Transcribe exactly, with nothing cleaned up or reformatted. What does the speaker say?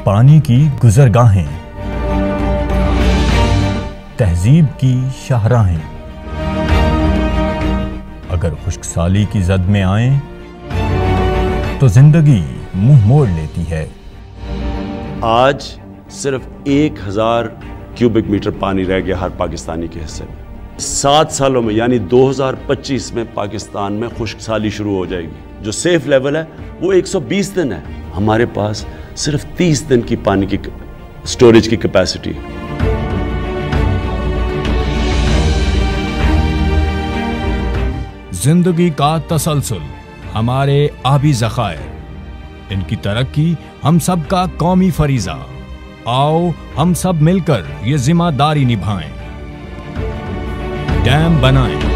पानी की गुजरगाहें, तहजीब की शाहराहें अगर खुश्कसाली की जद में आए तो जिंदगी मुंह मोड़ लेती है। आज सिर्फ एक हजार क्यूबिक मीटर पानी रह गया हर पाकिस्तानी के हिस्से में। सात सालों में यानी दो हज़ार पच्चीस में पाकिस्तान में खुश्कसाली शुरू हो जाएगी। जो सेफ लेवल है वो एक सौ बीस दिन है। हमारे पास सिर्फ तीस दिन की पानी की स्टोरेज की कैपेसिटी है। जिंदगी का तसलसल, हमारे आबी ज़खायर, इनकी तरक्की हम सब का कौमी फरीजा। आओ हम सब मिलकर ये जिम्मेदारी निभाएं, डैम बनाएं।